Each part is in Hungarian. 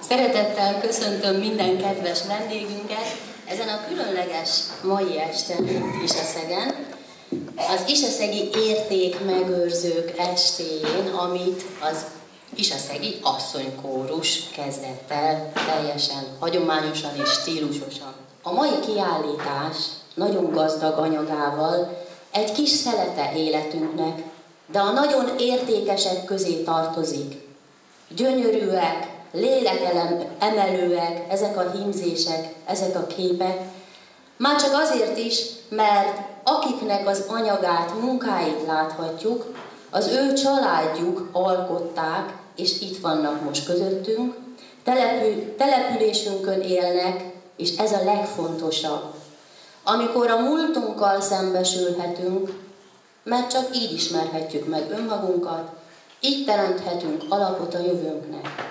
Szeretettel köszöntöm minden kedves vendégünket ezen a különleges mai esten itt Isaszegen, az Isaszegi Értékmegőrzők estéjén, amit az Isaszegi Asszonykórus kezdett el teljesen hagyományosan és stílusosan. A mai kiállítás nagyon gazdag anyagával egy kis szelete életünknek, de a nagyon értékesek közé tartozik. Gyönyörűek, lélekemelőek ezek a hímzések, ezek a képek, már csak azért is, mert akiknek az anyagát, munkáit láthatjuk, az ő családjuk alkották, és itt vannak most közöttünk, településünkön élnek, és ez a legfontosabb. Amikor a múltunkkal szembesülhetünk, mert csak így ismerhetjük meg önmagunkat, így teremthetünk alapot a jövőnknek.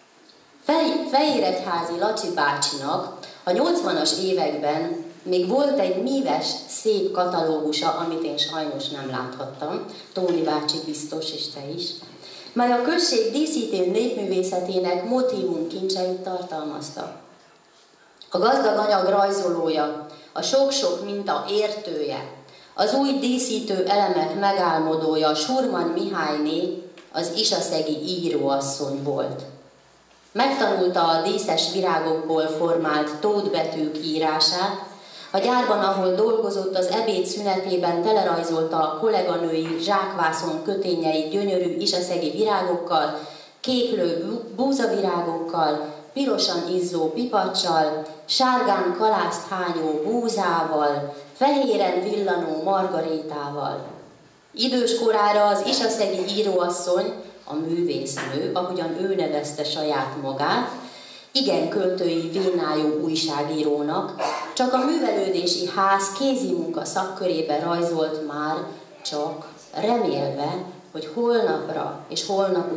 Fehéregyházi Laci bácsinak a 80-as években még volt egy míves, szép katalógusa, amit én sajnos nem láthattam, Tóni bácsi biztos, és te is, mely a község díszítő népművészetének motívum kincseit tartalmazta. A gazdag anyag rajzolója, a sok-sok minta értője, az új díszítő elemek megálmodója, Surman Mihályné, az isaszegi íróasszony volt. Megtanulta a díszes virágokból formált tótbetűk írását, a gyárban, ahol dolgozott, az ebéd szünetében telerajzolta a kolléganői zsákvászon kötényeit gyönyörű isaszegi virágokkal, kéklő búzavirágokkal, pirosan izzó pipacsal, sárgán kalászt hányó búzával, fehéren villanó margarétával. Idős korára az isaszegi íróasszony, a művésznő, ahogyan ő nevezte saját magát, igen költői vénájú újságírónak, csak a művelődési ház kézimunka szakkörébe rajzolt már, csak remélve, hogy holnapra és holnap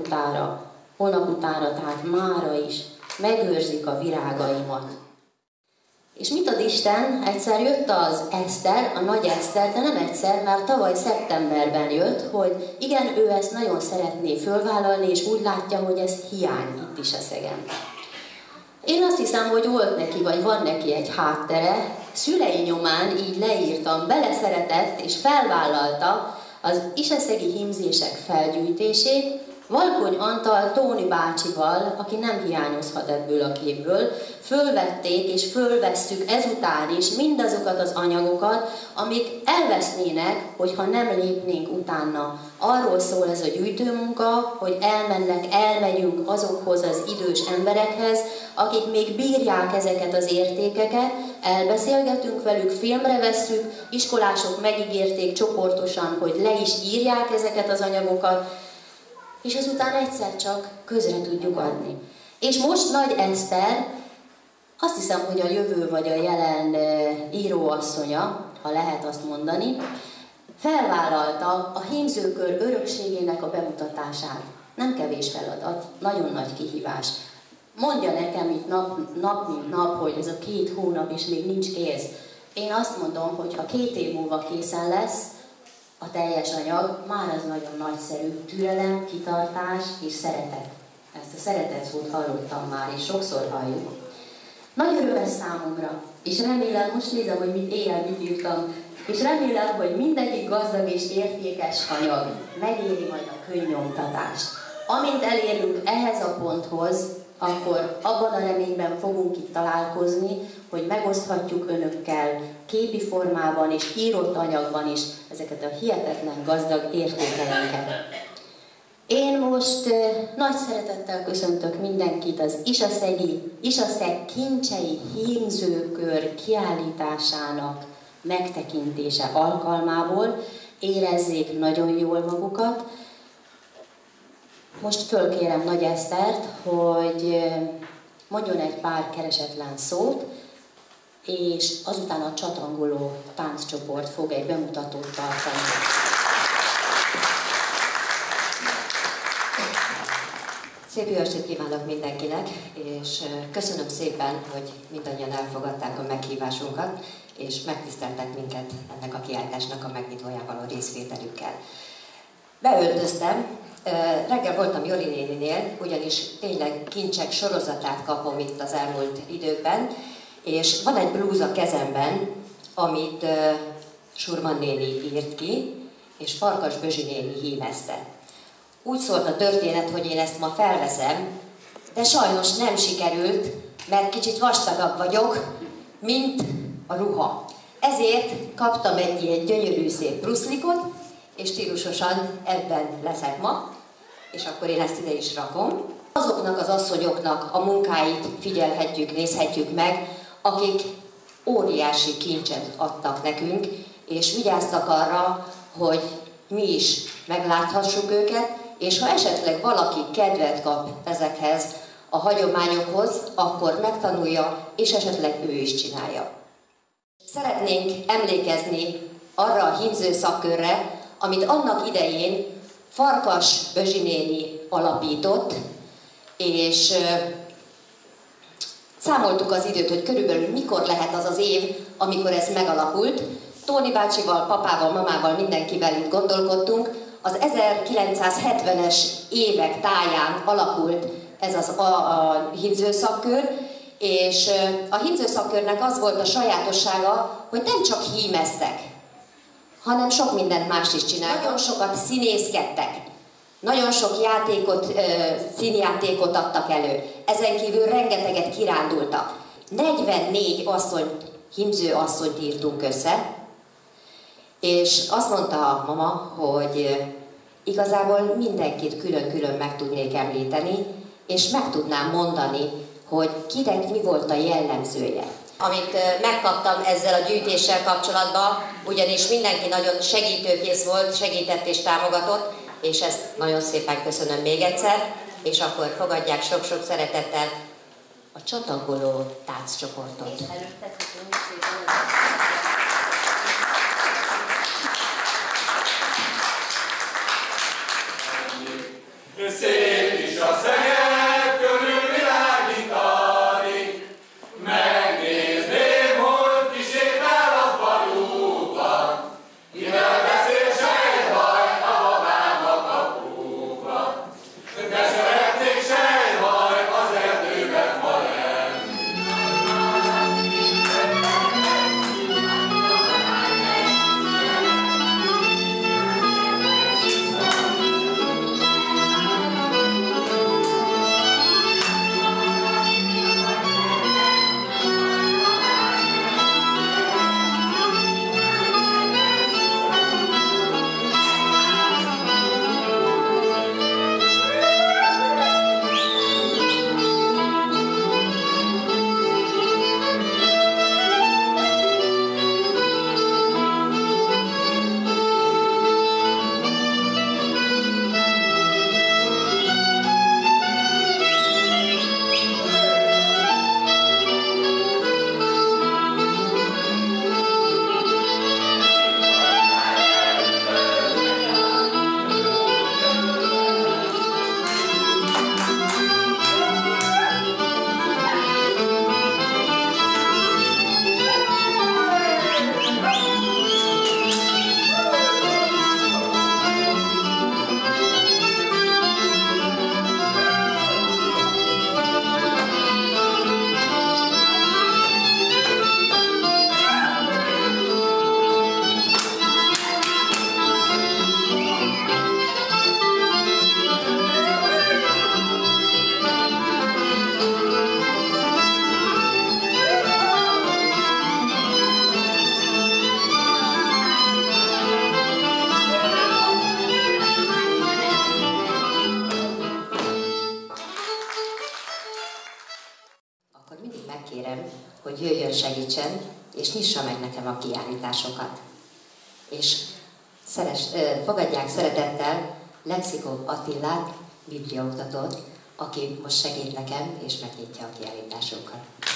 utára, tehát mára is megőrzik a virágaimat. És mit ad Isten? Egyszer jött az Eszter, a nagy Eszter, de nem egyszer, mert tavaly szeptemberben jött, hogy igen, ő ezt nagyon szeretné fölvállalni, és úgy látja, hogy ez hiány itt Isaszegen. Én azt hiszem, hogy volt neki, vagy van neki egy háttere, szülei nyomán így leírtam, beleszeretett és felvállalta az isaszegi hímzések felgyűjtését, Valkony Antal Tóni bácsival, aki nem hiányozhat ebből a képből, fölvették és fölvesszük ezután is mindazokat az anyagokat, amik elvesznének, hogyha nem lépnénk utána. Arról szól ez a gyűjtőmunka, hogy elmegyünk azokhoz az idős emberekhez, akik még bírják ezeket az értékeket, elbeszélgetünk velük, filmre vesszük, iskolások megígérték csoportosan, hogy le is írják ezeket az anyagokat, és azután egyszer csak közre tudjuk adni. És most Nagy Eszter, azt hiszem, hogy a jövő vagy a jelen íróasszonya, ha lehet azt mondani, felvállalta a hímzőkör örökségének a bemutatását. Nem kevés feladat, nagyon nagy kihívás. Mondja nekem itt nap mint nap, hogy ez a 2 hónap és még nincs kész. Én azt mondom, hogy ha 2 év múlva készen lesz, a teljes anyag, már az nagyon nagyszerű, türelem, kitartás és szeretet. Ezt a szeretet szót hallottam már, és sokszor halljuk. Nagy öröm ez számomra, és remélem, most nézem, hogy mit írtam, és remélem, hogy mindegyik gazdag és értékes anyag megéri majd a könnyomtatást. Amint elérünk ehhez a ponthoz, akkor abban a reményben fogunk itt találkozni, hogy megoszthatjuk önökkel képi formában és írott anyagban is ezeket a hihetetlen gazdag értékeinket. Én most nagy szeretettel köszöntök mindenkit az Isaszeg kincsei hímzőkör kiállításának megtekintése alkalmából. Érezzék nagyon jól magukat. Most fölkérem Nagy Esztert, hogy mondjon egy pár keresetlen szót, és azután a csatangoló tánccsoport fog egy bemutatót tartani. Szép jó estét kívánok mindenkinek, és köszönöm szépen, hogy mindannyian elfogadták a meghívásunkat, és megtiszteltek minket ennek a kiállításnak a megnyitóján való részvételükkel. Beöltöztem, Reggel voltam Joli néninél, ugyanis tényleg kincsek sorozatát kapom itt az elmúlt időkben, és van egy blúz a kezemben, amit Surman néni írt ki, és Farkas Bözsi néni hímezte. Úgy szólt a történet, hogy én ezt ma felveszem, de sajnos nem sikerült, mert kicsit vastagabb vagyok, mint a ruha. Ezért kaptam egy ilyen gyönyörű szép bruszlikot, és stílusosan ebben leszek ma, és akkor én ezt ide is rakom. Azoknak az asszonyoknak a munkáit figyelhetjük, nézhetjük meg, akik óriási kincset adtak nekünk, és vigyáztak arra, hogy mi is megláthassuk őket, és ha esetleg valaki kedvet kap ezekhez a hagyományokhoz, akkor megtanulja, és esetleg ő is csinálja. Szeretnénk emlékezni arra a hímző szakkörre, amit annak idején Farkas Bözsi néni alapított, és számoltuk az időt, hogy körülbelül mikor lehet az az év, amikor ez megalakult. Tóni bácsival, papával, mamával, mindenkivel itt gondolkodtunk. Az 1970-es évek táján alakult ez a hímzőszakkör, és a hímzőszakkörnek az volt a sajátossága, hogy nem csak hímeztek, hanem sok mindent más is csinál. Nagyon sokat színészkedtek, nagyon sok színjátékot adtak elő. Ezen kívül rengeteget kirándultak. 44 hímző asszonyt írtunk össze, és azt mondta a mama, hogy igazából mindenkit külön-külön meg tudnék említeni, és meg tudnám mondani, hogy kinek mi volt a jellemzője. Amit megkaptam ezzel a gyűjtéssel kapcsolatban, ugyanis mindenki nagyon segítőkész volt, segített és támogatott, és ezt nagyon szépen köszönöm még egyszer, és akkor fogadják sok-sok szeretettel a csatangoló tánccsoportot. Szép is a szeged körül világítani, megnézném, hogy kisétál a faluban, kivel beszél sejtbaj a babám a kapuban. De szeretnék sejtbaj az erdőben ma lenni. hogy jöjjön, segítsen, és nyissa meg nekem a kiállításokat. És fogadják szeretettel Lexikov Attilát, bibliaoktatót, aki most segít nekem, és megnyitja a kiállításokat.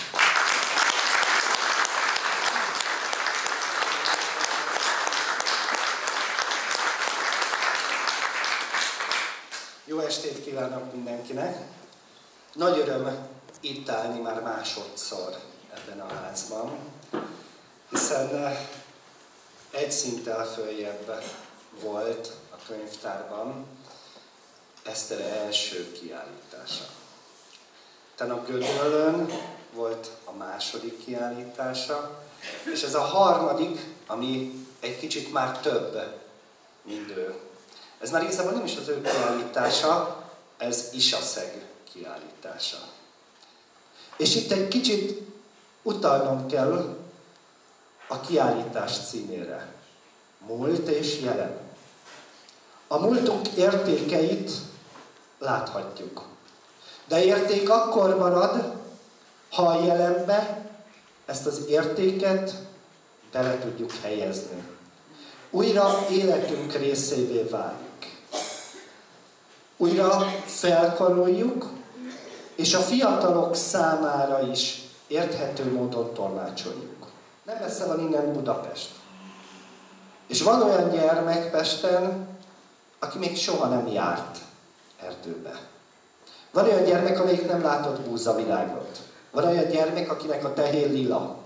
Jó estét kívánok mindenkinek! Nagy öröm itt állni már másodszor ebben a házban, hiszen egy szinttel följebb volt a könyvtárban, Eszter első kiállítása. Utána a Gödöllőn volt a második kiállítása, és ez a harmadik, ami egy kicsit már több, mint ő. Ez már igazából nem is az ő kiállítása, ez Isaszeg kiállítása. És itt egy kicsit utalnom kell a kiállítás címére. Múlt és jelen. A múltunk értékeit láthatjuk. De érték akkor marad, ha a jelenbe ezt az értéket bele tudjuk helyezni. Újra életünk részévé válik. Újra felkaroljuk, és a fiatalok számára is érthető módon tolmácsoljuk. Nem messze van innen Budapest. És van olyan gyermek Pesten, aki még soha nem járt erdőbe. Van olyan gyermek, amelyik nem látott búzavilágot. Van olyan gyermek, akinek a tehén lila.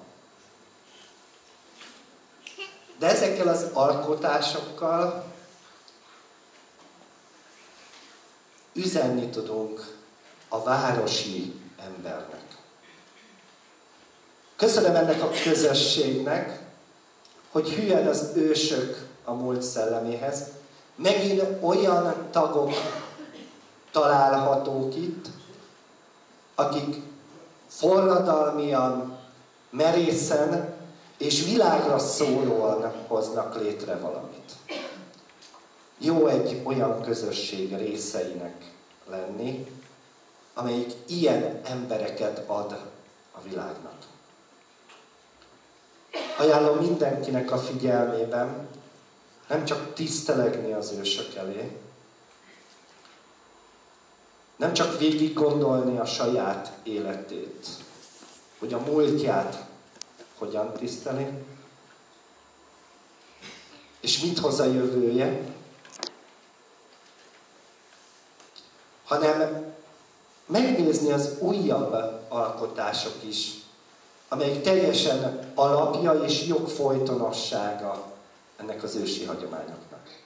De ezekkel az alkotásokkal üzenni tudunk a városi embernek. Köszönöm ennek a közösségnek, hogy hülyen az ősök a múlt szelleméhez. Megint olyan tagok találhatók itt, akik forradalmian, merészen és világra szólóan hoznak létre valamit. Jó egy olyan közösség részeinek lenni, amelyik ilyen embereket ad a világnak. Ajánlom mindenkinek a figyelmében nem csak tisztelegni az ősök elé, nem csak végig gondolni a saját életét, hogy a múltját hogyan tiszteli, és mit hoz a jövője, hanem megnézni az újabb alkotások is, amelyik teljesen alapja és jogfolytonossága ennek az ősi hagyományoknak.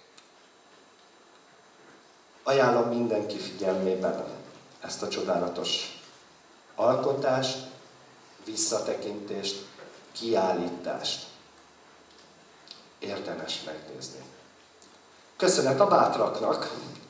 Ajánlom mindenki figyelmében ezt a csodálatos alkotást, visszatekintést, kiállítást. Érdemes megnézni. Köszönet a bátraknak!